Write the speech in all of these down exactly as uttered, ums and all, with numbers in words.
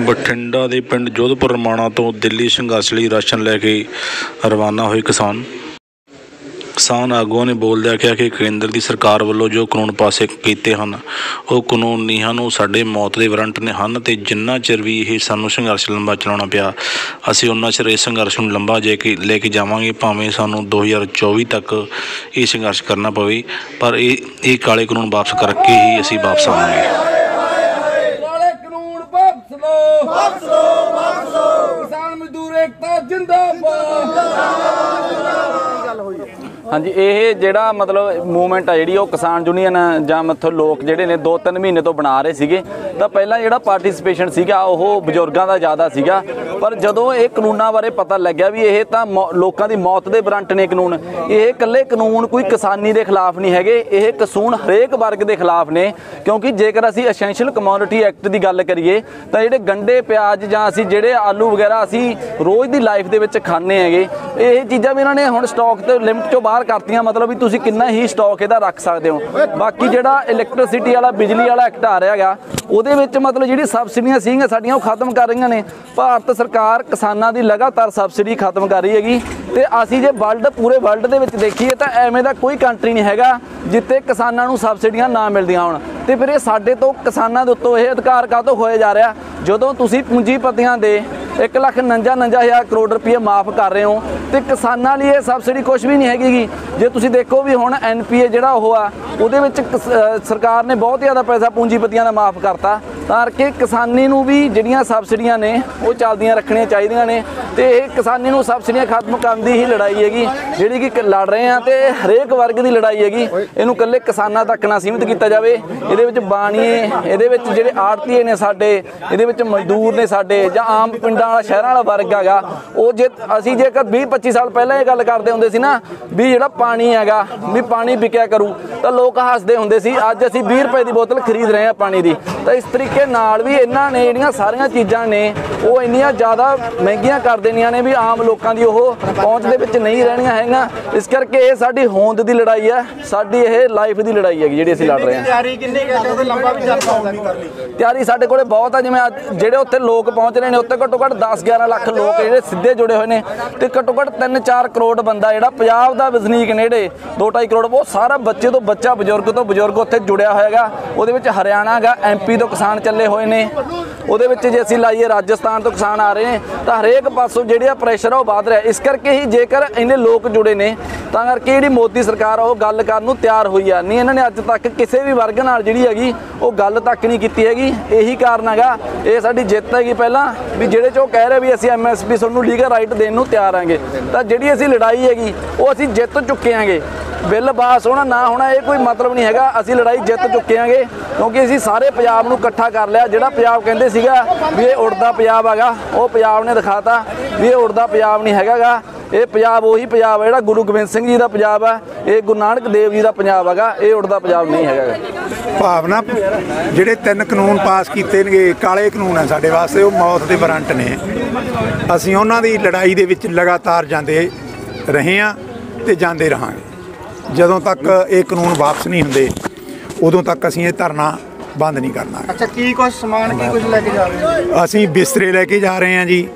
ਬਠਿੰਡਾ ਦੇ ਪਿੰਡ ਜੋਧਪੁਰ ਰਮਾਣਾ ਤੋਂ ਦਿੱਲੀ ਸੰਘਰਸ਼ ਲਈ ਰਾਸ਼ਨ ਲੈ ਕੇ ਰਵਾਨਾ ਹੋਏ ਕਿਸਾਨ ਕਿਸਾਨ ਆਗੂਆਂ ਨੇ ਬੋਲਦਿਆਂ ਕਿਹਾ ਕਿ ਕੇਂਦਰ ਦੀ ਸਰਕਾਰ ਵੱਲੋਂ ਜੋ ਕਾਨੂੰਨ ਪਾਸੇ ਕੀਤੇ ਹਨ ਉਹ ਕਾਨੂੰਨ ਨਹੀਂ ਹਨ, ਉਹ ਸਾਡੇ ਮੌਤ ਦੇ ਵਾਰੰਟ ਨੇ ਹਨ ਅਤੇ ਜਿੰਨਾ ਚਿਰ ਵੀ ਇਹ ਸਾਨੂੰ ਸੰਘਰਸ਼ ਲੰਬਾ ਚਲਾਉਣਾ ਪਿਆ ਅਸੀਂ ਉਹਨਾਂ ਚਿਰ ਇਸ ਸੰਘਰਸ਼ ਨੂੰ ਲੰਬਾ ਜੇ ਕੇ ਲੈ ਕੇ ਜਾਵਾਂਗੇ, ਭਾਵੇਂ ਸਾਨੂੰ ਦੋ ਹਜ਼ਾਰ ਚੌਵੀ ਤੱਕ ਇਹ ਸੰਘਰਸ਼ ਕਰਨਾ ਪਵੇ, ਪਰ ਇਹ ਇਹ ਕਾਲੇ ਕਾਨੂੰਨ ਵਾਪਸ ਕਰਕੇ ਹੀ ਅਸੀਂ ਵਾਪਸ ਆਵਾਂਗੇ। वापस लो, वापस लो, किसान मजदूर एकता जिंदाबाद। हाँ जी, ये जिहड़ा मतलब मूवमेंट है जिहड़ी किसान यूनियन जां मतलब लोग जिहड़े ने दो तीन महीने तो बना रहे सीगे तां पहलां जिहड़ा पार्टिसिपेशन सीगा ओह बजुर्गां दा ज़्यादा सीगा, पर जदों ये कानूनां बारे पता लग्या भी ये तां लोकां दी मौत दे वारंट ने कानून, ये इकल्ले कानून कोई किसानी दे खिलाफ नहीं हैगे, ये कानून हरेक वर्ग दे खिलाफ ने, क्योंकि जेकर असीं एसेंशियल कमोडिटी एक्ट दी गल करिए तां जिहड़े गंढे प्याज जां असीं जिहड़े आलू वगैरह असीं रोज़ दी लाइफ दे विच खाने हैगे, ये चीज़ां भी इन्हां ने हुण स्टॉक ते लिमिट चों बाहर करतियां, मतलब भी तुसीं किन्ना ही स्टॉक इहदा रख सकदे हो। बाकी जिहड़ा इलैक्ट्रिसिटी वाला बिजली वाला एक्ट आ रहा हैगा ਉਹਦੇ ਵਿੱਚ मतलब ਜਿਹੜੀ ਸਬਸਿਡੀਆਂ ਸੀਗੀਆਂ ਸਾਡੀਆਂ ਉਹ ਖਤਮ ਕਰ ਰਹੀਆਂ ਨੇ। ਭਾਰਤ ਸਰਕਾਰ ਕਿਸਾਨਾਂ ਦੀ ਲਗਾਤਾਰ ਸਬਸਿਡੀ ਖਤਮ ਕਰ ਰਹੀ ਹੈਗੀ ਤੇ ਅਸੀਂ ਜੇ ਵਰਲਡ ਪੂਰੇ ਵਰਲਡ ਦੇ ਵਿੱਚ ਦੇਖੀਏ ਤਾਂ ਐਵੇਂ ਦਾ ਕੋਈ ਕੰਟਰੀ ਨਹੀਂ ਹੈਗਾ ਜਿੱਥੇ ਕਿਸਾਨਾਂ ਨੂੰ ਸਬਸਿਡੀਆਂ ਨਾ ਮਿਲਦੀਆਂ ਹੋਣ, ਤੇ ਫਿਰ ਇਹ ਸਾਡੇ ਤੋਂ ਕਿਸਾਨਾਂ ਦੇ ਉੱਤੋਂ ਇਹ ਅਧਿਕਾਰ ਕਾਹਤੋਂ ਹੋਏ ਜਾ ਰਿਹਾ ਜਦੋਂ ਤੁਸੀਂ ਪੂੰਜੀਪਤੀਆਂ ਦੇ एक लख उनंजा उनंजा हज़ार करोड़ रुपये माफ़ कर रहे हो तो किसानों लिए ये सबसिडी कुछ भी नहीं हैगी। जे तुसीं देखो भी हुण एन पी ए जिहड़ा ओह आ उहदे विच सरकार ने बहुत ज़्यादा पैसा पूंजीपतियां दा माफ़ करता, तां करके किसानी नूं भी जिहड़ियां सबसिडियां ने वो चलदियां रखणियां चाहीदियां ने, ते इह किसानी नूं सबसिडियां खत्म करन दी ही लड़ाई हैगी जिहड़ी कि लड़ रहे हैं, ते हरेक वर्ग दी लड़ाई हैगी, इहनूं कल्ले किसानां तक ना सीमित कीता जावे। इहदे विच बाणीए, इहदे विच जिहड़े आड़तीए ने साडे, इहदे विच मजदूर ने साडे जां आम पिंडां शहरां वाला वर्ग हैगा ਉਹ ਜੇ ਅਸੀਂ ਜੇਕਰ ਵੀਹ ਪੱਚੀ ਸਾਲ ਪਹਿਲਾਂ ਇਹ ਗੱਲ ਕਰਦੇ ਹੁੰਦੇ ਸੀ ਨਾ ਵੀ ਜਿਹੜਾ ਪਾਣੀ ਹੈਗਾ ਵੀ ਪਾਣੀ ਵਿਕਿਆ ਕਰੂ ਤਾਂ ਲੋਕ ਹੱਸਦੇ ਹੁੰਦੇ ਸੀ, ਅੱਜ ਅਸੀਂ ਵੀਹ ਰੁਪਏ ਦੀ ਬੋਤਲ ਖਰੀਦ ਰਹੇ ਹਾਂ ਪਾਣੀ ਦੀ। ਤਾਂ ਇਸ ਤਰੀਕੇ ਨਾਲ ਵੀ ਇਹਨਾਂ ਨੇ ਜਿਹੜੀਆਂ ਸਾਰੀਆਂ ਚੀਜ਼ਾਂ ਨੇ ਉਹ ਇੰਨੀਆਂ ਜ਼ਿਆਦਾ ਮਹਿੰਗੀਆਂ ਕਰ ਦੇਣੀਆਂ ਨੇ ਵੀ ਆਮ ਲੋਕਾਂ ਦੀ ਉਹ ਪਹੁੰਚ ਦੇ ਵਿੱਚ ਨਹੀਂ ਰਹਿਣੀਆਂ ਹੈਗੀਆਂ। ਇਸ ਕਰਕੇ ਇਹ ਸਾਡੀ ਹੋਂਦ ਦੀ ਲੜਾਈ ਹੈ, ਸਾਡੀ ਇਹ ਲਾਈਫ ਦੀ ਲੜਾਈ ਹੈਗੀ ਜਿਹੜੀ ਅਸੀਂ ਲੜ ਰਹੇ ਹਾਂ। ਤਿਆਰੀ ਕਿੰਨੀ ਕਰਦੇ ਲੰਬਾ ਵੀ ਚੱਲ ਪਾਉਂਦੀ ਤਿਆਰੀ ਸਾਡੇ ਕੋਲੇ ਬਹੁਤ ਆ, ਜਿਵੇਂ ਜਿਹੜੇ ਉੱਥੇ ਲੋਕ ਪਹੁੰਚ ਰਹੇ ਨੇ ਉੱਥੇ ਘੱਟੋ ਘੱਟ दस ग्यारह ਲੱਖ ਲੋਕ ਜਿਹੜੇ ਸਿੱਧੇ ਜੁੜੇ ਹੋਏ ਨੇ ਤੇ ਘੱਟੋ ਘੱਟ ਤਿੰਨ ਚਾਰ ਕਰੋੜ ਬੰਦਾ ਜਿਹੜਾ ਪੰਜਾਬ ਦਾ ਵਸਨੀਕ ਨੇੜੇ ਦੋ ਢਾਈ ਕਰੋੜ ਉਹ ਸਾਰਾ ਬੱਚੇ ਤੋਂ ਬੱਚਾ ਬਜ਼ੁਰਗ ਤੋਂ ਬਜ਼ੁਰਗ ਉੱਥੇ ਜੁੜਿਆ ਹੋਏਗਾ। ਉਹਦੇ ਵਿੱਚ ਹਰਿਆਣਾ ਹੈਗਾ, ਐਮ ਪੀ ਤੋਂ ਕਿਸਾਨ ਚੱਲੇ ਹੋਏ ਨੇ, ਉਹਦੇ ਵਿੱਚ ਜੇ ਅਸੀਂ ਲਾਈਏ ਰਾਜਸਥਾਨ ਤੋਂ ਕਿਸਾਨ ਆ ਰਹੇ ਨੇ, ਤਾਂ ਹਰੇਕ ਪਾਸੋਂ ਜਿਹੜਾ ਪ੍ਰੈਸ਼ਰ ਆ ਉਹ ਵਧ ਰਿਹਾ। ਇਸ ਕਰਕੇ ਹੀ ਜੇਕਰ ਇੰਨੇ ਲੋਕ ਜੁੜੇ ਨੇ ਤਾਂ ਕਰਕੇ ਜਿਹੜੀ ਮੋਦੀ ਸਰਕਾਰ ਆ ਉਹ ਗੱਲ ਕਰਨ ਨੂੰ ਤਿਆਰ ਹੋਈ ਆ, ਨਹੀਂ ਇਹਨਾਂ ਨੇ ਅੱਜ ਤੱਕ ਕਿਸੇ ਵੀ ਵਰਗ ਨਾਲ ਜਿਹੜੀ ਹੈਗੀ ਉਹ ਗੱਲ ਤੱਕ ਨਹੀਂ ਕੀਤੀ ਹੈਗੀ। ਇਹੀ ਕਾਰਨ ਹੈਗਾ, ਇਹ ਸਾਡੀ ਜਿੱਤ ਹੈਗੀ ਪਹਿਲਾਂ ਵੀ ਜਿਹੜੇ ਚੋਂ ਕਹਿ ਰਹੇ ਵੀ ਅਸੀਂ ਐਮ ਐਸ ਪੀ ਤੁਹਾਨੂੰ ਲੀਗਲ ਰਾਈਟ ਦੇਣ ਨੂੰ ਤਿਆਰ ਆਂਗੇ, ਤਾਂ ਜਿਹੜੀ ਅਸੀਂ ਲੜਾਈ ਹੈਗੀ ਉਹ ਅਸੀਂ ਜਿੱਤ ਚੁੱਕੇ ਆਂਗੇ। ਬਿੱਲ ਪਾਸ ਹੋਣਾ ਨਾ ਹੋਣਾ ਇਹ ਕੋਈ ਮਤਲਬ ਨਹੀਂ ਹੈਗਾ, ਅਸੀਂ ਲੜਾਈ ਜਿੱਤ ਚੁੱਕੇ ਆਂਗੇ ਕਿਉਂਕਿ ਅਸੀਂ ਸਾਰੇ ਪੰਜਾਬ ਨੂੰ ਇਕੱਠਾ ਕਰ ਲਿਆ। ਜਿਹੜਾ ਪੰਜਾਬ ਕਹਿੰਦੇ ਸੀਗਾ ਵੀ ਇਹ ਉੜਦਾ ਪੰਜਾਬ ਹੈਗਾ ਉਹ ਪੰਜਾਬ ਨੇ ਦਿਖਾਤਾ ਵੀ ਇਹ ਉੜਦਾ ਪੰਜਾਬ ਨਹੀਂ ਹੈਗਾ ਗਾ, ਇਹ ਪੰਜਾਬ ਉਹੀ ਪੰਜਾਬ ਹੈ ਜਿਹੜਾ ਗੁਰੂ ਗੋਬਿੰਦ ਸਿੰਘ ਜੀ ਦਾ ਪੰਜਾਬ ਹੈ, ਇਹ ਗੁਰੂ ਨਾਨਕ ਦੇਵ ਜੀ ਦਾ ਪੰਜਾਬ ਹੈਗਾ, ਇਹ ਉੜਦਾ ਪੰਜਾਬ ਨਹੀਂ ਹੈਗਾ। ਭਾਵਨਾ ਜਿਹੜੇ ਤਿੰਨ ਕਾਨੂੰਨ ਪਾਸ ਕੀਤੇ ਨੇ ਕਾਲੇ ਕਾਨੂੰਨ ਹੈ ਸਾਡੇ ਵਾਸਤੇ, ਉਹ ਮੌਤ ਦੇ ਵਾਰੰਟ ਨੇ। ਅਸੀਂ ਉਹਨਾਂ ਦੀ ਲੜਾਈ ਦੇ ਵਿੱਚ ਲਗਾਤਾਰ ਜਾਂਦੇ ਰਹੇ ਹਾਂ ਤੇ ਜਾਂਦੇ ਰਹਾਂਗੇ ਜਦੋਂ ਤੱਕ ਇਹ ਕਾਨੂੰਨ ਵਾਪਸ ਨਹੀਂ ਹੁੰਦੇ, ਉਦੋਂ ਤੱਕ ਅਸੀਂ ਇਹ ਧਰਨਾ ਬੰਦ ਨਹੀਂ ਕਰਨਾ। ਅੱਛਾ, ਕੀ ਕੁਝ ਸਮਾਨ ਕੀ ਕੁਝ ਲੈ ਕੇ ਜਾ ਰਹੇ ਹੋ? ਅਸੀਂ ਬਿਸਤਰੇ ਲੈ ਕੇ ਜਾ ਰਹੇ ਹਾਂ ਜੀ,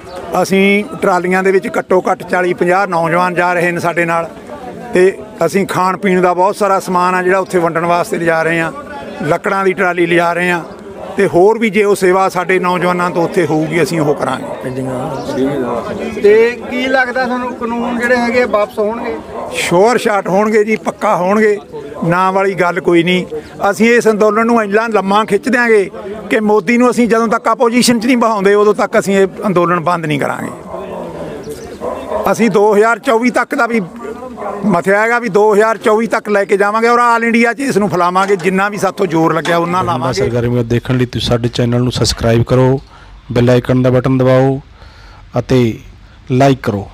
ਅਸੀਂ ਟਰਾਲੀਆਂ ਦੇ ਵਿੱਚ ਘੱਟੋ ਘੱਟ ਚਾਲੀ ਪੰਜਾਹ ਨੌਜਵਾਨ ਜਾ ਰਹੇ ਨੇ ਸਾਡੇ ਨਾਲ, ਤੇ ਅਸੀਂ ਖਾਣ ਪੀਣ ਦਾ ਬਹੁਤ ਸਾਰਾ ਸਮਾਨ ਆ ਜਿਹੜਾ ਉੱਥੇ ਵੰਡਣ ਵਾਸਤੇ ਲਿਜਾ ਰਹੇ ਹਾਂ, ਲੱਕੜਾਂ ਦੀ ਟਰਾਲੀ ਲਿਜਾ ਰਹੇ ਹਾਂ, ਤੇ ਹੋਰ ਵੀ ਜੇ ਉਹ ਸੇਵਾ ਸਾਡੇ ਨੌਜਵਾਨਾਂ ਤੋਂ ਉੱਥੇ ਹੋਊਗੀ ਅਸੀਂ ਉਹ ਕਰਾਂਗੇ। ਤੇ ਕੀ ਲੱਗਦਾ ਤੁਹਾਨੂੰ ਕਾਨੂੰਨ ਜਿਹੜੇ ਹੈਗੇ ਵਾਪਸ ਹੋਣਗੇ? ਸ਼ੋਰ ਸ਼ਾਟ ਹੋਣਗੇ ਜੀ, ਪੱਕਾ ਹੋਣਗੇ, ਨਾ ਵਾਲੀ ਗੱਲ ਕੋਈ ਨਹੀਂ। ਅਸੀਂ ਇਸ ਅੰਦੋਲਨ ਨੂੰ ਇੰਨਾ ਲੰਮਾ ਖਿੱਚ ਦਿਆਂਗੇ ਕਿ ਮੋਦੀ ਨੂੰ ਅਸੀਂ ਜਦੋਂ ਤੱਕ ਆਪੋਜੀਸ਼ਨ 'ਚ ਨਹੀਂ ਬਹਾਉਂਦੇ ਉਦੋਂ ਤੱਕ ਅਸੀਂ ਇਹ ਅੰਦੋਲਨ ਬੰਦ ਨਹੀਂ ਕਰਾਂਗੇ। ਅਸੀਂ ਦੋ ਹਜ਼ਾਰ ਚੌਵੀ ਤੱਕ ਦਾ ਵੀ ਮਥਿਆ ਹੈਗਾ ਵੀ ਦੋ ਹਜ਼ਾਰ ਚੌਵੀ ਤੱਕ ਲੈ ਕੇ ਜਾਵਾਂਗੇ ਔਰ ਆਲ ਇੰਡੀਆ 'ਚ ਇਸ ਨੂੰ ਫੈਲਾਵਾਂਗੇ, ਜਿੰਨਾ ਵੀ ਸਾਥੋਂ ਜ਼ੋਰ ਲੱਗਿਆ ਉਹਨਾਂ ਲਾਵਾਂਗੇ। ਸਰਗਰਮੀਆਂ ਦੇਖਣ ਲਈ ਤੁਸੀਂ ਸਾਡੇ ਚੈਨਲ ਨੂੰ ਸਬਸਕ੍ਰਾਈਬ ਕਰੋ, ਬੈਲ ਆਈਕਨ ਦਾ ਬਟਨ ਦਬਾਓ ਅਤੇ ਲਾਈਕ ਕਰੋ।